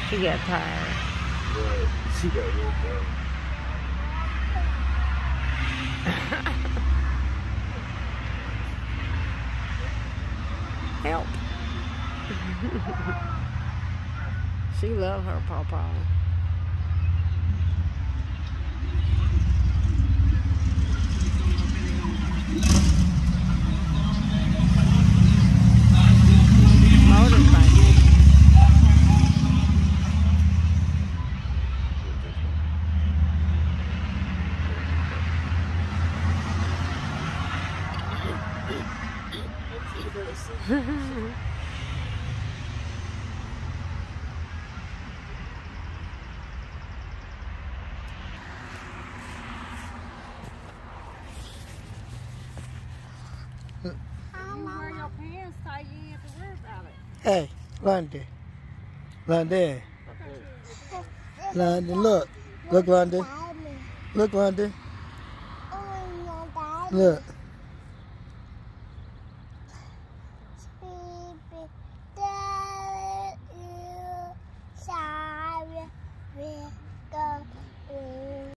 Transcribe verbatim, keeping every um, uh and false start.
She got tired. But she got real tired. Help. She love her pawpaw. Motorcycle. You wear your pants tight, you ain't have to worry about it. Hey, London. London. London, look. Look, London. Look, London. Look.